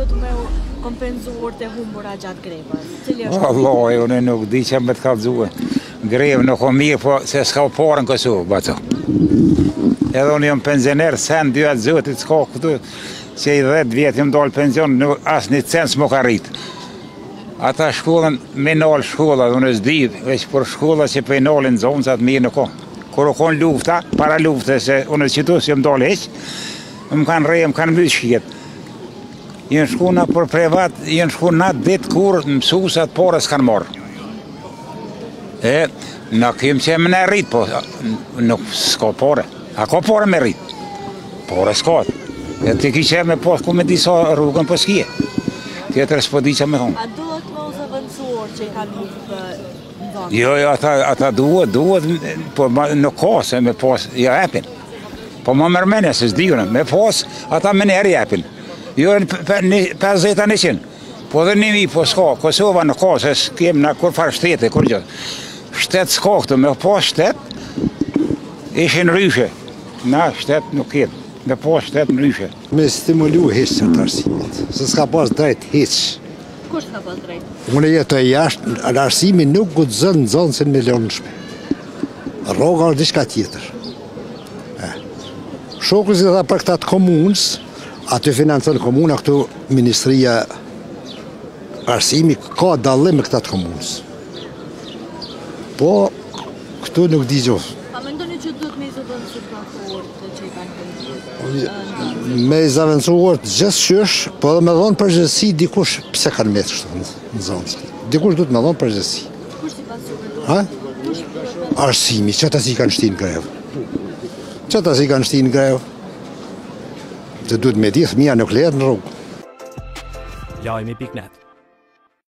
duhet me kompenzuar të humbura gjatë grevës? Allah, unë nuk di që me të kallëzue. Grevë nuk o mirë, po se s'ka u parë në Kosovë, baco. Edhe unë jam pensioner, sen 2 zotit s'ka këtu, që i 10 vjetë jam dalë pension, asë një cent s'mo ka rritë. Ata shkollën, me nalë shkolla, unë s'di, veç për shkolla që për i nalën zonësat mirë në ko. Kur u konë lufta, para lufte, se unë qëtu si jam dalë heq, më kanë rejë, më kanë mbytë shkjetë. Jënë shkuna për privat, jënë shkuna ditë kur mësusat pare s'kanë marë. Në kemë që më në rritë, po nuk s'ka pare. A ka pare me rritë? Pare s'ka. Të ki që me pas ku me disa rrugën për s'kje. Tjetër s'po di që me thonë. A duhet më zëvëndësuar që i ka luftë në zonë? Jo, ata duhet, po nuk ka se me pas, ja epin. Po më mërmenja se s'dijune, me pas, ata me njerë jepin. Jo, 50-100, po dhe 1000, po s'ka, Kosova në ka, se s'kem në kur farë shtete, kur gjithë. Shtet s'ka këtu, me pas shtet, ishe ndryshe. Na, shtet nuk ketë, me pas shtet ndryshe. Me stimulu heqë që të arsimit, se s'ka pas drejt heqë. Kush s'ka pas drejt? Unë jetoj jashtë, arsimi nuk gudzën në zonë se në milionëshme. Roga është diçka tjetër. Shoku si dhe për këta të komunës, aty financën komuna, këtu Ministria Arsimi ka dallim me këta të komunës. Po, këtu nuk di gjohë. A mendoni që duhet me i zëvëndësuar prokurorët që i kanë Me i zëvëndësuar gjithë qysh, po dhe me dhonë përgjësi dikush pse kanë metë kështu në zonë. Dikush duhet me dhonë përgjësi. Kush si pasurë? Arsimi, që ta si kanë shti në grevë. Që ta si kanë shti në grevë. Të duhet me ditë, mija nuk lehet në rrugë. Lajmi.net